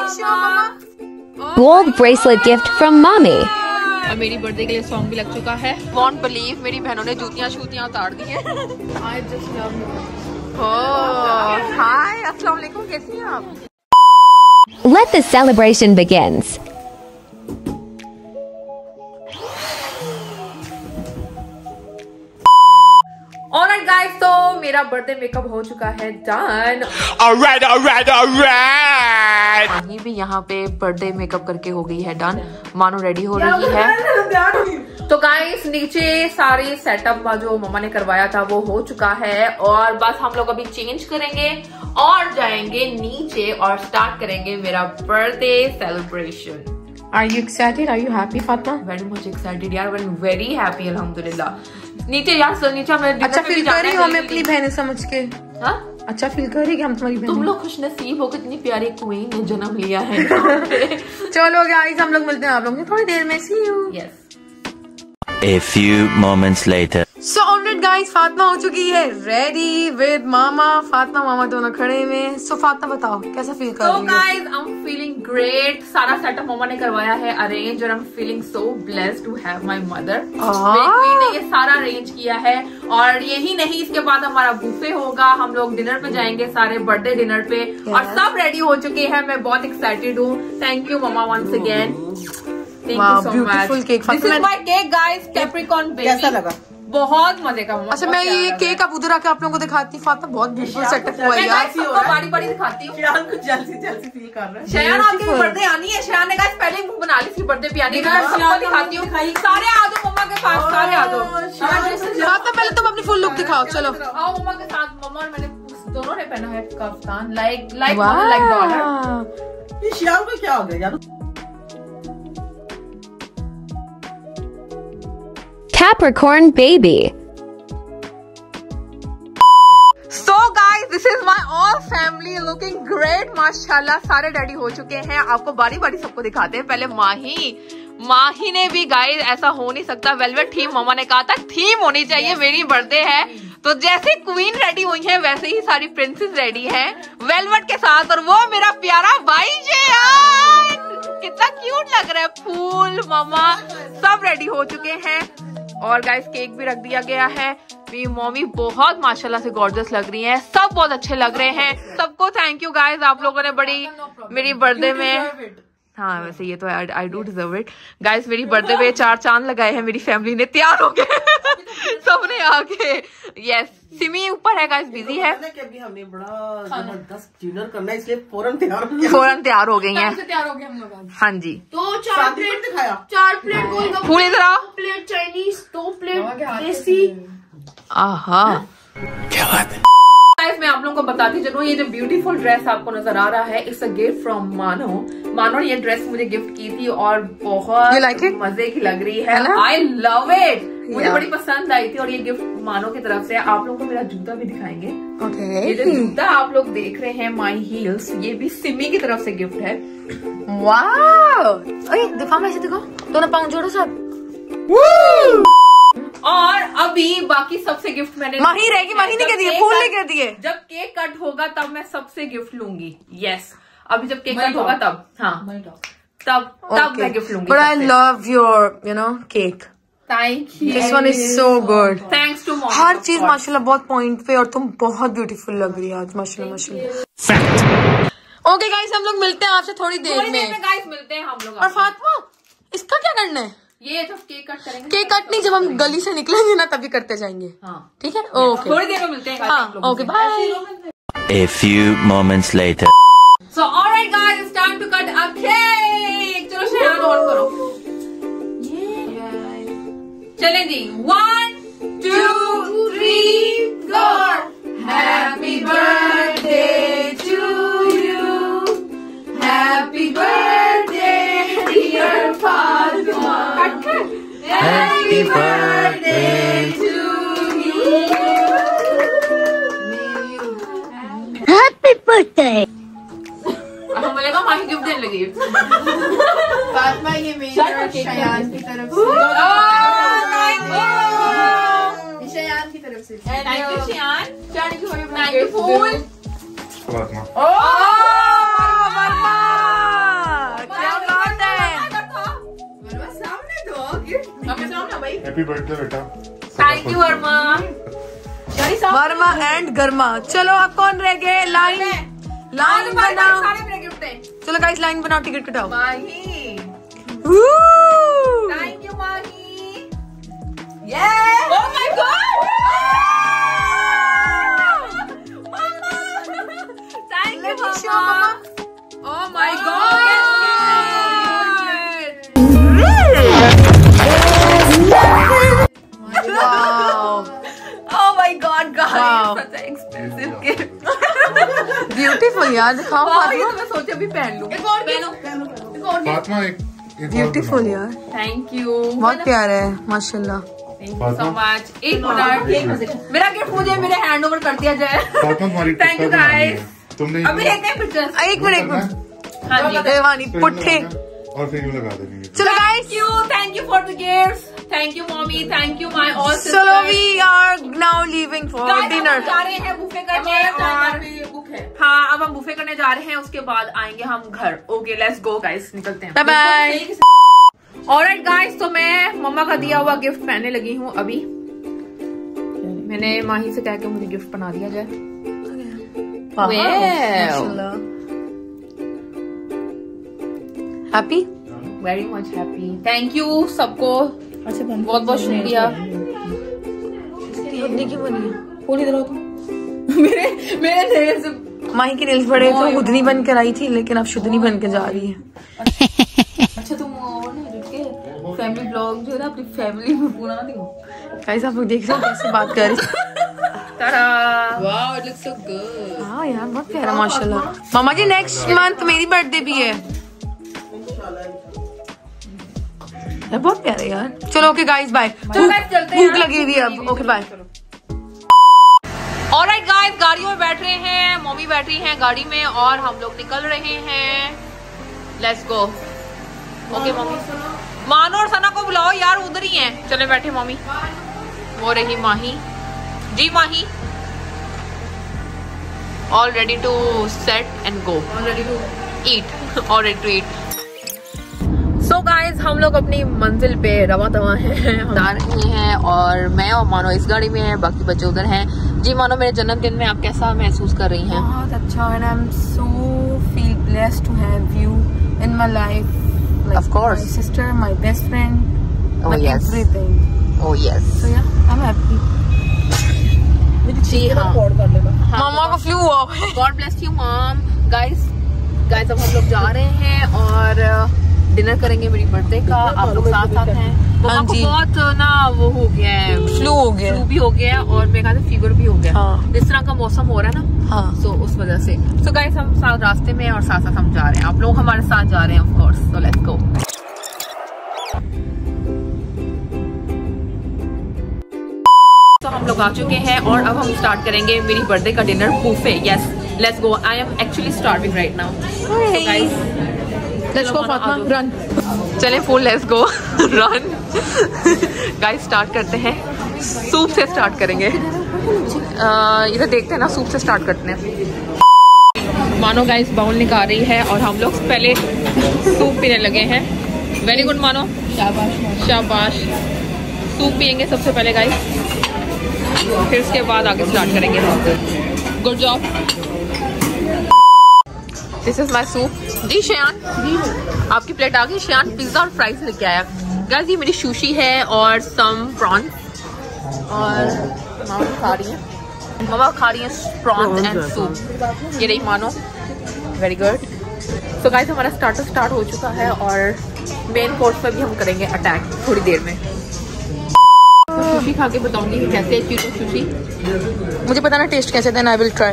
Gold bracelet gift from mommy. और मेरी birthday के लिए सॉन्ग भी लग चुका है। Won't believe मेरी बहनों ने जूतियाँ शूतियाँ उतार दी हैं। I just love you. Oh, hi, अस्सलाम वालेकुम, कैसी हैं आप? Let the celebration begins. Alright guys, तो मेरा बर्थडे मेकअप हो चुका है डन। Alright. माही भी यहाँ पे बर्थडे मेकअप करके हो गई है डन। मानो रेडी हो रही है। तो गाइस नीचे सारी सेटअप जो मम्मा ने करवाया था वो हो चुका है और बस हम लोग अभी चेंज करेंगे और जाएंगे नीचे और स्टार्ट करेंगे मेरा birthday celebration. Are you excited? Are you happy, Fatma? Very much excited यार, very happy अल्हम्दुलिल्लाह। नीचे यार नीचे हमें अच्छा फील कर रही हो हमें अपनी बहन समझ के? हाँ अच्छा फील कर रही कि हम तुम्हारी बहन। तुम लोग खुश नसीब हो, कितनी प्यारी क्वीन ने जन्म लिया है। चलो गाइस हम लोग मिलते हैं आप लोगों से थोड़ी देर में। See you. Yes. A few moments later. So alright guys, Fatima हो चुकी है रेडी विद मामा। फातिमा मामा दोनों खड़े में। So फातिमा बताओ कैसा फील कर रही हो? So guys, I'm feeling great. सारा सेटअप मामा ने करवाया है अरेंज और I'm feeling so blessed to have my mother. मेरी क्वीन ने ये सारा अरेंज किया है और यही नहीं, इसके बाद हमारा बुफे होगा, हम लोग डिनर पे जाएंगे सारे बर्थडे डिनर पे और सब रेडी हो चुके हैं। मैं बहुत एक्साइटेड हूँ। थैंक यू मामा once again. Thank you so much. This is my cake guys, Capricorn baby. कैसा लगा? बहुत मजे का। अच्छा मैं ये केक अब उधर आके आप लोगों को दिखाती हूँ। फातिमा बहुत ब्यूटीफुल सेटअप हुआ है यार। बारी दिखाती हूँ। शयान कुछ जल्दी फील कर रहा है। शयान आपकी बर्थडे आनी है। शयान ने गाइस पहले ही मुंह बना ली थी बर्थडे पे आने का। सबको दिखाती हूँ। सारे आ जाओ मम्मा के पास, सारे आ जाओ। फातिमा पहले तुम अपनी फुल लुक दिखाओ। चलो आओ मम्मा के साथ। मम्मा और मैंने दोनों ने पहना है कफ्तान लाइक डॉलर। ये शयान को क्या हो गया यार? Capricorn baby. So guys, this is my all family looking great माशाल्लाह। सारे रेडी हो चुके हैं। आपको बारी बारी सबको दिखाते हैं। पहले माही ने भी गाइस, ऐसा हो नहीं सकता, वेलवेट थीम मम्मा ने कहा था थीम होनी चाहिए, मेरी बर्थडे है तो जैसे क्वीन रेडी हुई है वैसे ही सारी प्रिंसेस रेडी है वेलवेट के साथ। और वो मेरा प्यारा भाई यार कितना क्यूट लग रहा है। फूल मम्मा सब रेडी हो चुके हैं और गाइस केक भी रख दिया गया है। मेरी मम्मी बहुत माशाल्लाह से गॉर्जियस लग रही हैं। सब बहुत अच्छे लग रहे हैं। सबको थैंक यू गाइस, आप लोगों ने बड़ी मेरी बर्थडे में, हाँ वैसे ये तो I do deserve it guys. मेरी बर्थडे पे 4 चांद लगाए हैं। मेरी फैमिली ने तैयार हो गए सबने आके। यस सिमी ऊपर है गाइस, बिजी है। हमने बड़ा जबरदस्त डिनर करना है इसलिए फौरन तैयार हो गई हैं। तैयार हो गए हम लोग। हाँ जी। तो 4 प्लेट दिखाया, 4 प्लेट गोलगप्पे, फूल इधर आओ, 2 प्लेट चाइनीज, 2 प्लेट देसी। आहा क्या बात है। गाइस मैं आप लोगों को बताती चलूं, ये जो ब्यूटीफुल ड्रेस आपको नजर आ रहा है इट्स अ गिफ्ट फ्रॉम मानो ने ये ड्रेस मुझे गिफ्ट की थी और बहुत मजे की लग रही है। आई लव इट, मुझे बड़ी पसंद आई थी और ये गिफ्ट मानो की तरफ से। आप लोगों को मेरा जूता भी दिखाएंगे। ये जो जूता आप लोग देख रहे हैं माई हील्स, ये भी सिमी की तरफ से गिफ्ट है। वाओ दिखाओ, ऐसे देखो दोनों पाँव जोड़ो सब। और अभी बाकी सबसे गिफ्ट मैंने माही रहेगी, माही ने क्या दिए? फूल ने क्या दिए? जब केक कट होगा तब मैं सबसे गिफ्ट लूंगी। यस अभी जब केक कट होगा तब, हाँ तब मैं गिफ्ट लूंगी। But I love your cake. Thank you. This one is so good. Thanks to mom. हर चीज माशाल्लाह बहुत पॉइंट पे और तुम बहुत ब्यूटीफुल लग रही है आज माशाल्लाह। ओके गाइस हम लोग मिलते हैं आपसे थोड़ी देर में। गाइस मिलते हैं हम लोग। और फातिमा इसका क्या करना है? ये जब केक कट करेंगे। केक कट नहीं, जब हम गली से निकलेंगे ना तभी करते जाएंगे। हाँ ठीक है ओके, थोड़ी देर में मिलते हैं। हाँ okay bye. A few moments later. So alright guys, it's time to cut a cake. चलो शयान ऑन करो। चलें जी, 1 2 3 go. Happy birthday to you. Happy birthday dear Fatima. Happy birthday to you. Happy birthday. अब हम बोलेगा माही gift देने लगी। फातिमा ये मेरी और शयान की तरफ से। शयान की तरफ से। Thank you Shayan. Thank you फूल। हैप्पी बर्थडे बेटा। Thank you Verma. Verma and गर्मा। चलो अब कौन रह गए? लाइन बनाओ। सारे मेरे गिफ्ट हैं। चलो गाइस लाइन बनाओ, टिकट कटाओ। Mahi, Woo! Thank you Mahi. Oh my god, thank you मामा। Oh my god, oh my god guys, Wow. such an expensive gift। Beautiful यार, दिखाओ ये फातिमा। तो मैं सोचा भी पहन लूं। एक और पहनो। फातिमा एक और ब्यूटीफुल बना। यार, थैंक यू, बहुत प्यारा है माशाल्लाह। Thank you so much. एक मिनट, मेरा गिफ्ट मुझे मेरे हैंड ओवर कर दिया जाए। फातिमा तुम्हारी Thank you, टिकट बनानी है। guys। तुमने अभी देखते हैं पिक्चर्स। एक मिनट हाँ जी, देवानी पुट्ठे। और फिर यूँ लगा देनी है। चलो guys, thank you for the gifts. Thank you mommy, thank you my all sisters. चलो we are now leaving for dinner. जा रहे हैं बुफे करने और हाँ अब हम बुफे करने जा रहे हैं, उसके बाद आएंगे हम घर। ओके लेट्स गो गाइस, निकलते हैं। Bye bye. ऑलराइट गाइस, तो मैं मम्मा का दिया हुआ गिफ्ट पहनने लगी हूँ अभी। मैंने माही से कह के मुझे गिफ्ट बना दिया जाए। Happy, very much happy. Thank you सबको, बहुत बहुत शुक्रिया। मेरे नेल्स, माही के नेल्स बड़े तो हुदनी बन कर आई थी, लेकिन अब शुद्धनी बन के जा रही है। अच्छा तुम फैमिली ब्लॉग जो है ना अपनी फैमिली में बना दी हो। गाइस आप लोग देख रहे हो कैसे बात कर रही है। Wow it looks so good. हाँ यार बहुत प्यारा माशाल्लाह। मामा जी नेक्स्ट मंथ मेरी बर्थडे भी है। बहुत प्यारा यार। चलो ओके गाइस बाय, भूख लगी हुई है अब। Okay bye. ऑलराइट गाइस, गाड़ियों में बैठ रहे हैं, मम्मी बैठ रही हैं गाड़ी में और हम लोग निकल रहे हैं। Let's go. ओके मम्मी, मानो और सना को बुलाओ यार, उधर ही हैं। चले बैठे मम्मी। वो रही Mahi ji, Mahi all ready to set and go, all ready to eat, all ready to eat. So guys हम लोग अपनी मंजिल पे रवा दवा हैं, हम जा रहे हैं और मैं और मानो इस गाड़ी में हैं, बाकी बच्चे उधर हैं। जी मानो, मेरे जन्मदिन में आप कैसा महसूस कर रही हैं? बहुत अच्छा, and I'm so feel blessed to have you in my life. Like Of course. my sister, my best friend, Oh, my yes. everything. Oh yes. So yeah, I'm happy. जी हाँ, मामा को फ्लू हुआ है। God bless you mom. Guys अब हम लोग जा रहे हैं और डिनर करेंगे मेरी बर्थडे का। आप लोग साथ साथ हैं। मम्मा को जी। बहुत ना वो हो गया है, फ्लू हो गया फ्लू भी हो गया है और मेरे ख्याल से फीवर भी हो गया। हाँ। जिस तरह का मौसम हो रहा है ना, हाँ। सो उस वजह से। सो गाइस हम साथ रास्ते में और साथ साथ हम जा रहे हैं। आप लोग हमारे साथ जा रहे हैं of course. So let's go. तो हम लोग आ चुके हैं और अब हम स्टार्ट करेंगे मेरी बर्थडे का dinner buffet. Yes let's go. I am actually starving right now. Let's go Fatima, run. चले फुल let's go run. Guys start करते हैं, सूप से स्टार्ट करेंगे। इधर देखते हैं ना, सूप से स्टार्ट करते हैं। मानो गाइस बाउल निकाल रही है और हम लोग पहले सूप पीने लगे हैं। वेरी गुड मानो, शाबाश। सूप पियेंगे सबसे पहले गाइस, फिर उसके बाद आगे स्टार्ट करेंगे। Good job. This is my soup. जी शयान, आपकी प्लेट आ गई। शयान पिज्जा और फ्राइज लेके आया। गाइस ये मेरी सुशी है और सम प्रॉन, और मामा खा रही है, मामा खा रही है प्रॉन एंड सूप। ये रही Mano, very good. So guys हमारा स्टार्टर स्टार्ट हो चुका है और मेन कोर्स पर भी हम करेंगे अटैक थोड़ी देर में। सुशी खा के बताऊंगी कि कैसे है चीज़ सुशी। मुझे पता ना टेस्ट कैसे था, आई विल ट्राई।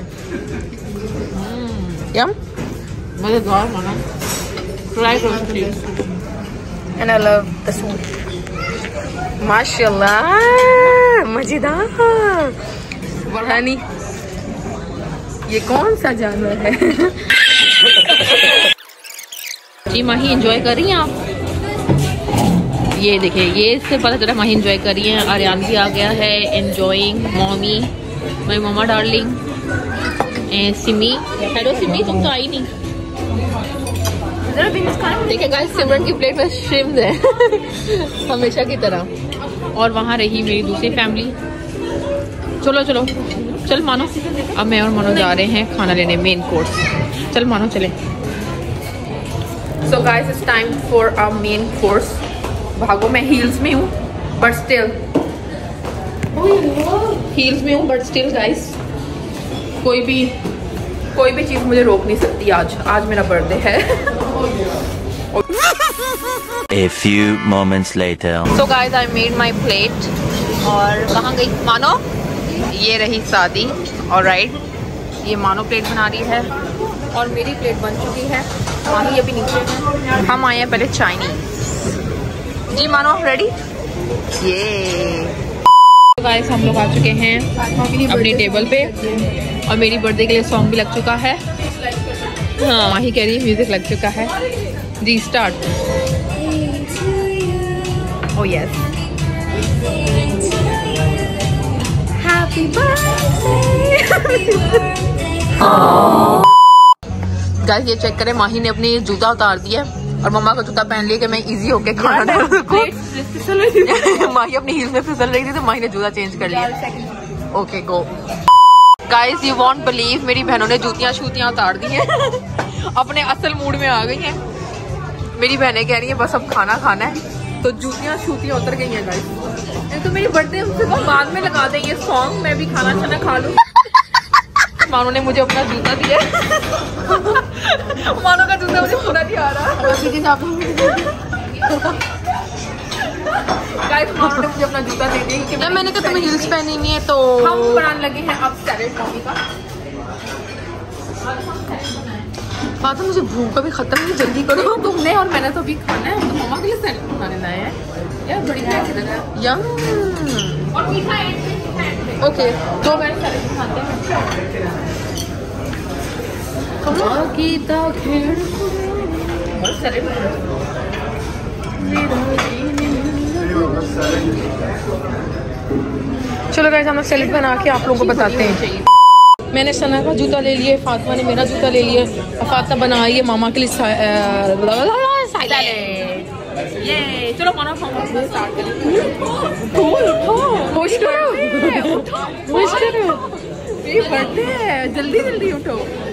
यम मजेदार माना, ट्राई करो please. and I love the soup. माशाल्लाह मजेदार। हनी, ये कौन सा जानवर है? जी माही एंजॉय कर रही हैं आप? ये देखिए, ये इससे पता चला माही एंजॉय कर रही हैं। आर्यान भी आ गया है, enjoying. Mommy, my mama darling, Simi. Hello Simi, तुम तो आई नहीं। देखिए गाइस सिमरन की प्लेट में श्रिम्स है हमेशा की तरह। और वहाँ रही मेरी दूसरी फैमिली। चलो चलो चल मानो, अब मैं और मानो जा रहे हैं खाना लेने मेन कोर्स। चल मानो चले। So guys it's time for a main course. भागो, मैं हील्स में हूँ बट स्टिल गाइस कोई भी चीज़ मुझे रोक नहीं सकती। आज मेरा बर्थडे है। A few moments later. So guys, I made my plate. और कहाँ गई मानो? ये रही शादी। Alright, ये मानो प्लेट बना रही है और मेरी प्लेट बन चुकी है। माही अभी नीचे है। हम आए हैं पहले चाइनीज। जी मानो रेडी? ये गाइस हम लोग आ चुके हैं अपनी टेबल पे और मेरी बर्थडे के लिए सॉन्ग भी लग चुका है। हाँ माही कह रही है म्यूजिक लग चुका है। जी start. Oh yes. Happy birthday. Guys ये चेक करें, माही ने अपनी जूता उतार दिया और मम्मा का जूता पहन लिया कि मैं इजी होके खाना डाल सकूं। माही अपनी हील्स में फिसल रही थी तो माही ने जूता चेंज कर लिया। Okay go. Guys you won't believe, मेरी बहनों ने जूतियां शूतियां उतार दी हैं। अपने असल मूड में आ गई हैं। मेरी बहनें कह रही हैं बस अब खाना खाना है, तो जूतियां शूतियां उतर गई हैं गाइस। तो मेरी बर्थडे उनसे बाद में लगा दें ये सॉन्ग, मैं भी खाना खाना खा लूं। मानो ने मुझे अपना जूता दिया। मानो का जूता मुझे पूरा नहीं आ रहा। गाइस मानो ने मुझे अपना जूता दे दिया क्योंकि मैंने कहा तुम्हें हील्स पहनी नहीं है, तो हम बनाने लगे हैं अब सैलेड मम्मी का। बात मुझे भूख अभी खत्म नहीं, जल्दी करो। तुमने और मैंने तो अभी खाना है, तो मम्मा के लिए सैलेड बनाने लाए हैं यार। बड़ी यम और मीठा ओके, तो मैं सैलेड खाते हैं। चलो गाइस हम लोग सैलेड बना के आप लोगों को बताते हैं। मैंने सना का जूता ले लिए, फातिमा ने मेरा जूता ले लिया और फातिमा बना रही है मामा के लिए सैलेड। ये चलो मानो स्टार्ट करें। मेरी बर्थडे है, जल्दी जल्दी उठो।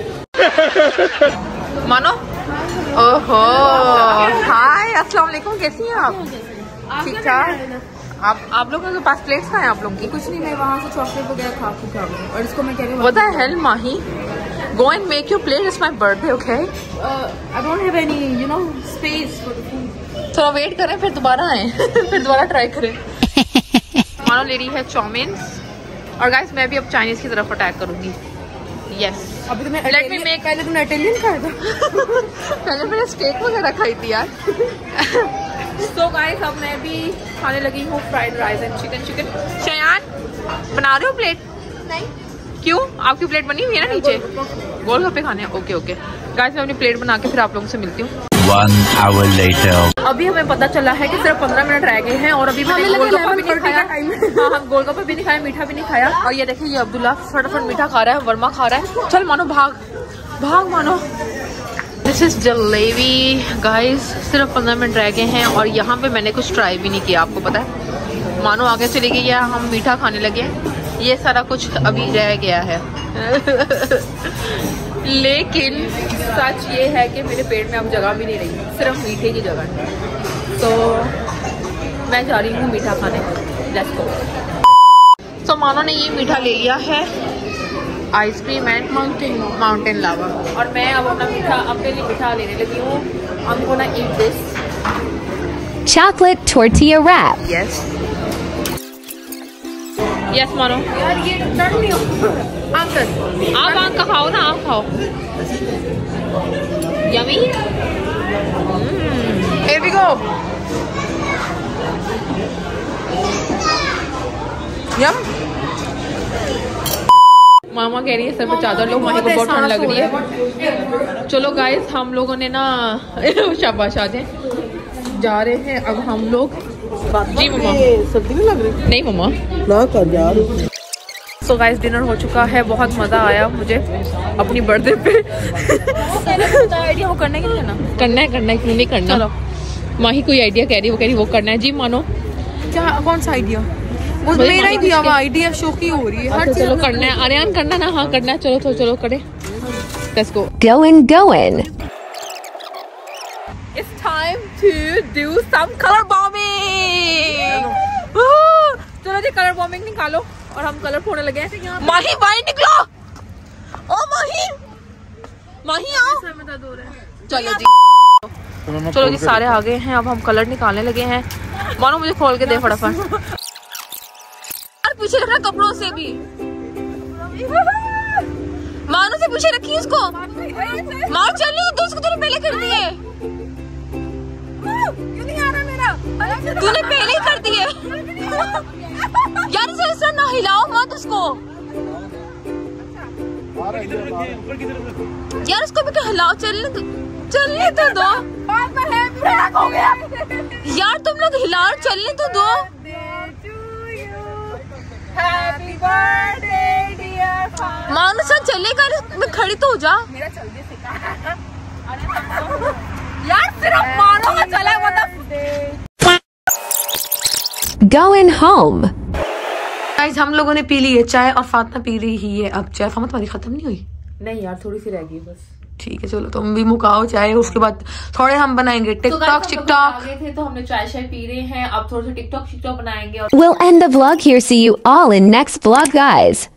मानो ओहो हाय अस्सलाम वालेकुम, कैसी हैं आप? ठीक ठाक। आप लोगों के पास प्लेट्स कहाँ हैं आप लोगों की? कुछ नहीं, मैं वहाँ से चॉकलेट वगैरह खा के आ गई और इसको मैं कह रही हूँ What the hell Mahi? Go and make your plate, it's my birthday, okay? I don't have any, you know, space for the food. थोड़ा वेट करें फिर दोबारा आए। फिर दोबारा ट्राई करें। मानो ले रही है चाउमीन और गाइस मैं भी अब चाइनीज की तरफ अटैक करूंगी। यस अभी तुम्हें पहले तुमने इटालियन खाया था। पहले मैंने स्टेक वगैरह खाई थी यार। तो गाइस अब मैं भी खाने लगी हूँ fried rice and chicken. Shayan बना रहे हो प्लेट? नहीं। क्यों? आपकी प्लेट बनी हुई है ना नीचे? गोलगप्पे खाने हैं। ओके ओके गाइस मैं अपनी प्लेट बना के फिर आप लोगों से मिलती हूँ। 1 hour later. अभी हमें पता चला है कि सिर्फ 15 मिनट रह गए हैं और अभी मैंने गोलगप्पा भी नहीं खाया। हाँ हम गोलगप्पा भी नहीं खाया, मीठा भी नहीं खाया। और ये देखिए ये अब्दुल्ला फटाफट मीठा खा रहा है, वर्मा खा रहा है। चल मानो भाग भाग मानो। दिस इज जलेबी गाइस, सिर्फ 15 मिनट रह गए हैं और यहाँ पे मैंने कुछ ट्राई भी नहीं किया। आपको पता है मानो आगे चली गई है, हम मीठा खाने लगे। ये सारा कुछ अभी रह गया है। लेकिन सच ये है कि मेरे पेट में अब जगह भी नहीं रही, सिर्फ मीठे की जगह है। तो मैं जा रही हूँ मीठा खाने। Let's go. तो मानो ने ये मीठा ले लिया है, आइसक्रीम एंड माउंटेन लावा, और मैं अब अपना मीठा अपने लिए मीठा लेने लगी हूँ। I'm gonna eat this. Chocolate tortilla wrap. Yes. Yes मानो। यार ये टर्न नहीं हो। अंकल आप आम का खाओ ना, आम खाओ। Yummy. Here we go. Yum. मामा कह रही है सर पे चादर लो, माही को बहुत ठंड लग रही है। चलो गाइस हम लोगों ने ना शाबाश आ जाए, जा रहे हैं अब हम लोग। जी मम्मा सर्दी में लग रही? नहीं मम्मा ना कर यार। सो गाइस डिनर हो चुका है, बहुत मज़ा आया मुझे अपनी बर्थडे पे। आइडिया वो करना है कि नहीं करना? करना है क्यों नहीं करना? चलो माही कोई आइडिया कह रही, वो कह रही वो करना है। जी मानो क्या कौन सा आइडिया? वो मेरा ही दिया हुआ आइडिया, शौकी हो रही है हर चीज। चलो करना है आर्यन, करना ना? हाँ करना है, चलो तो चलो करे। Let's go. Going. It's time to do some color bombing. चलो जी कलर बॉम्बिंग निकालो और हम कलर फोड़ने लगे हैं। माही बाहर निकलो। ओ माही, माही आओ। चलो जी, चलो जी सारे आ गए हैं, अब हम कलर निकालने लगे हैं। मानो मुझे खोल के दे फटाफट। पीछे रखना कपड़ों से भी, मानो से पीछे रखी उसको। मार चल नहीं, उसको तूने पहले कर दिए। तूने पहले ही कर दिए यार, इसे ऐसा ना हिलाओ मत उसको यार, उसको भी क्या हिलाओ। चलने तो दो यार, तुम लोग हिलाओ, चलने तो दो। मानुसा चलेगा, मैं खड़ी तो हो जा यार, सिर्फ मानो चले मतलब। Going home. गाइस हम लोगों ने पी ली है चाय और फातिमा पी रही है अब चाय। फातिमा तुम्हारी खत्म नहीं हुई? नहीं यार, थोड़ी सी रह गई बस। ठीक है चलो तुम भी मुकाओ चाय, उसके बाद थोड़े हम बनाएंगे टिकटॉक चिकटॉक। थे तो हमने चाय शाय पी रहे हैं, अब थोड़ा सा टिकटॉक बनाएंगे। We'll end the vlog here. See you all in next vlog, guys.